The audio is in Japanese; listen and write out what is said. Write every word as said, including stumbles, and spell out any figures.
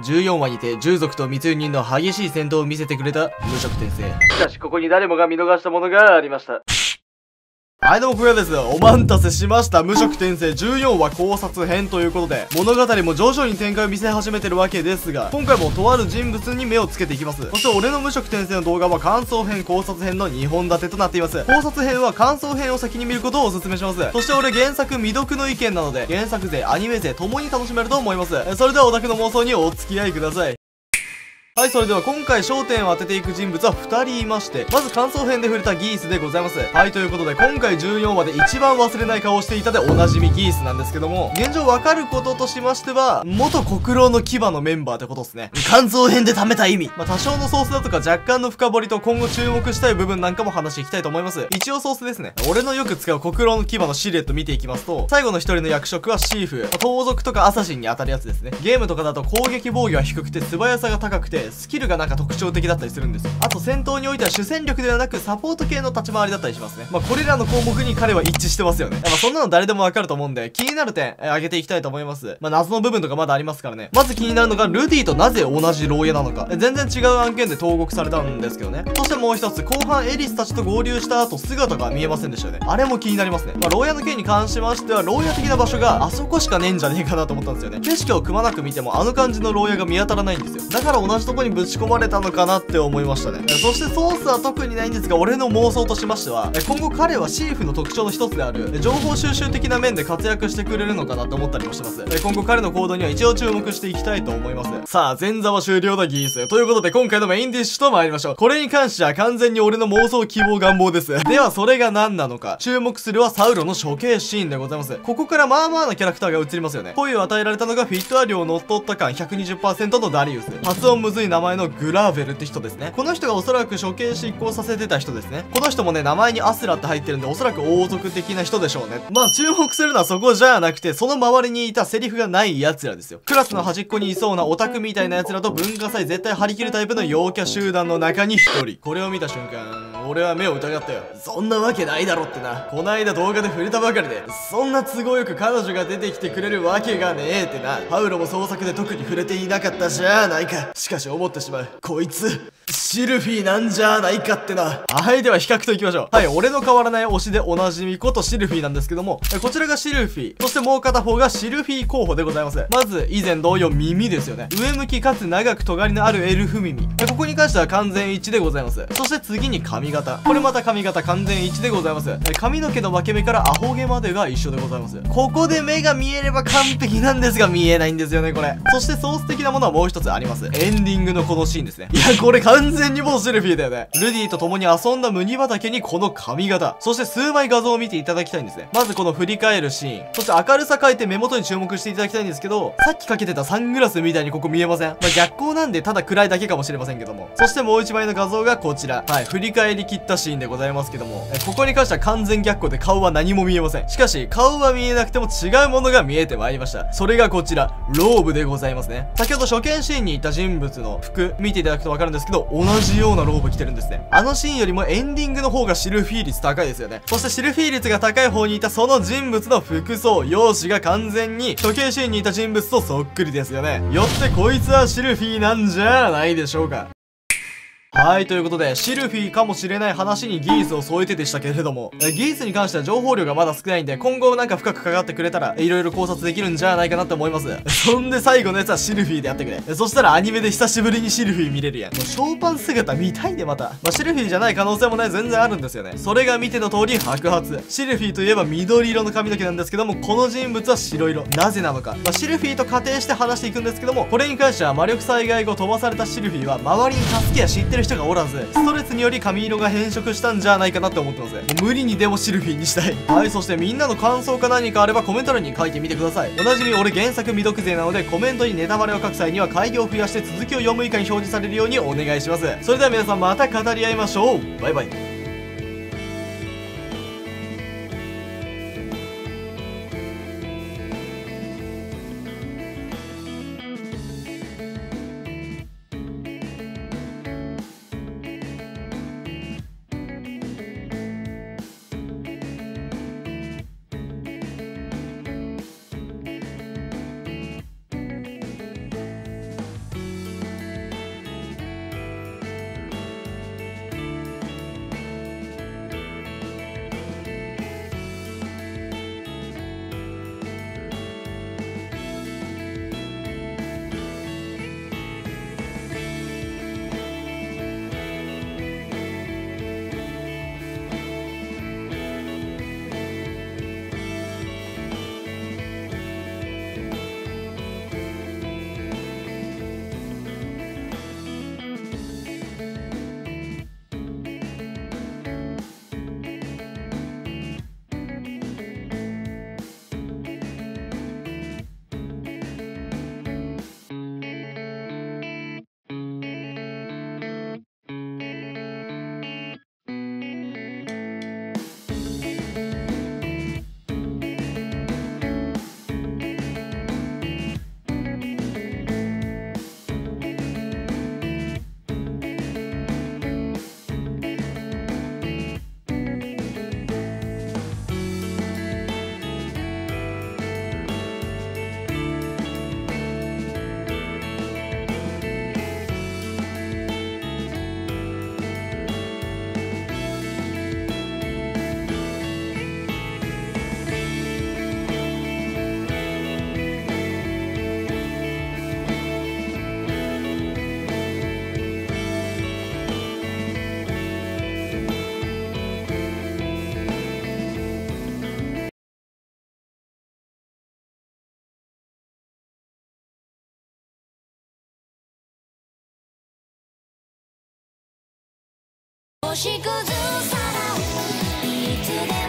じゅうよんわにて従属と密輸人の激しい戦闘を見せてくれた無職転生。しかしここに誰もが見逃したものがありました。はい、どうも、これはです。お待たせしました。無職転生じゅうよんわ考察編ということで、物語も徐々に展開を見せ始めてるわけですが、今回もとある人物に目をつけていきます。そして俺の無職転生の動画は感想編、考察編のにほん立てとなっています。考察編は感想編を先に見ることをお勧めします。そして俺原作未読の意見なので、原作勢、アニメ勢ともに楽しめると思います。それではオタクの妄想にお付き合いください。はい、それでは今回焦点を当てていく人物はふたりいまして、まず感想編で触れたギースでございます。はい、ということで今回じゅうよんわで一番忘れない顔をしていたでおなじみギースなんですけども、現状わかることとしましては、元国老の牙のメンバーってことですね。感想編で貯めた意味。まあ、多少のソースだとか若干の深掘りと今後注目したい部分なんかも話していきたいと思います。一応ソースですね。俺のよく使う国老の牙のシルエット見ていきますと、最後の一人の役職はシーフ、盗賊とかアサシンに当たるやつですね。ゲームとかだと攻撃防御は低くて素早さが高くて、スキルがなんか特徴的だったりするんですよ。あと戦闘においては主戦力ではなくサポート系の立ち回りだったりしますね。まあこれらの項目に彼は一致してますよね。まあそんなの誰でもわかると思うんで、気になる点、えー、上げていきたいと思います。まあ謎の部分とかまだありますからね。まず気になるのがルディとなぜ同じ牢屋なのか。えー、全然違う案件で投獄されたんですけどね。そしてもう一つ、後半エリスたちと合流した後姿が見えませんでしたよね。あれも気になりますね。まあ牢屋の件に関しましては、牢屋的な場所があそこしかねえんじゃねえかなと思ったんですよね。景色をくまなく見てもあの感じの牢屋が見当たらないんですよ。だから同じとこにぶち込まれたのかなって思いましたね。そしてソースは特にないんですが、俺の妄想としましては、今後彼はシーフの特徴の一つである情報収集的な面で活躍してくれるのかなと思ったりもしてます。今後彼の行動には一応注目していきたいと思います。さあ、前座は終了だギース。ということで今回のメインディッシュと参りましょう。これに関しては完全に俺の妄想希望願望です。ではそれが何なのか。注目するはサウロの処刑シーンでございます。ここからまあまあなキャラクターが映りますよね。声を与えられたのがフィットアリを乗っ取った感 ひゃくにじゅっパーセント のダリウス。発音むずい名前のグラーベルって人ですね。この人がおそらく処刑執行させてた人ですね。この人もね、名前にアスラって入ってるんで、おそらく王族的な人でしょうね。まあ、注目するのはそこじゃなくて、その周りにいたセリフがない奴らですよ。クラスの端っこにいそうなオタクみたいな奴らと文化祭絶対張り切るタイプの陽キャ集団の中に一人。これを見た瞬間、俺は目を疑ったよ。そんなわけないだろってな。こないだ動画で触れたばかりで、そんな都合よく彼女が出てきてくれるわけがねえってな。パウロも創作で特に触れていなかったじゃないか。しかし思ってしまう。こいつ、シルフィーなんじゃないかってな。はい、では比較といきましょう。はい、俺の変わらない推しでおなじみことシルフィーなんですけども、こちらがシルフィー。そしてもう片方がシルフィー候補でございます。まず、以前同様耳ですよね。上向きかつ長く尖りのあるエルフ耳。ここに関しては完全一致でございます。そして次に髪型。これまた髪型完全一致でございます。髪の毛の分け目からアホ毛までが一緒でございます。ここで目が見えれば完璧なんですが見えないんですよね、これ。そしてソース的なものはもう一つあります。エンディングのこのシーンですね。いや、これ完全にもうシルフィーだよね。ルディと共に遊んだ麦畑にこの髪型。そして数枚画像を見ていただきたいんですね。まずこの振り返るシーン。そして明るさ変えて目元に注目していただきたいんですけど、さっきかけてたサングラスみたいにここ見えません？まあ、逆光なんでただ暗いだけかもしれませんけども。そしてもう一枚の画像がこちら。はい、振り返り切ったシーンでございますけども、えここに関しては完全逆光で顔は何も見えません。しかし、顔は見えなくても違うものが見えてまいりました。それがこちら、ローブでございますね。先ほど初見シーンにいた人物の服、見ていただくとわかるんですけど、同じようなローブ着てるんですね。あのシーンよりもエンディングの方がシルフィー率高いですよね。そしてシルフィー率が高い方にいたその人物の服装、容姿が完全に時計シーンにいた人物とそっくりですよね。よってこいつはシルフィーなんじゃないでしょうか。はい、ということで、シルフィーかもしれない話にギースを添えてでしたけれども、えギースに関しては情報量がまだ少ないんで、今後なんか深くかかってくれたら、いろいろ考察できるんじゃないかなって思います。そんで最後のやつはシルフィーでやってくれ。そしたらアニメで久しぶりにシルフィー見れるやん。もうショーパン姿見たいね、また。まあ、シルフィーじゃない可能性もね、全然あるんですよね。それが見ての通り白髪。シルフィーといえば緑色の髪の毛なんですけども、この人物は白色。なぜなのか。まあ、シルフィーと仮定して話していくんですけども、これに関しては魔力災害後飛ばされたシルフィーは、周りに助けや知ってる人がおらず、ストレスにより髪色が変色したんじゃないかなって思ってます。もう無理にでもシルフィーにしたい。はい、そしてみんなの感想か何かあればコメント欄に書いてみてください。おなじみ俺原作未読勢なので、コメントにネタバレを書く際には開業を増やして続きを読む以下に表示されるようにお願いします。それでは皆さんまた語り合いましょう。バイバイ。 星屑さらいつで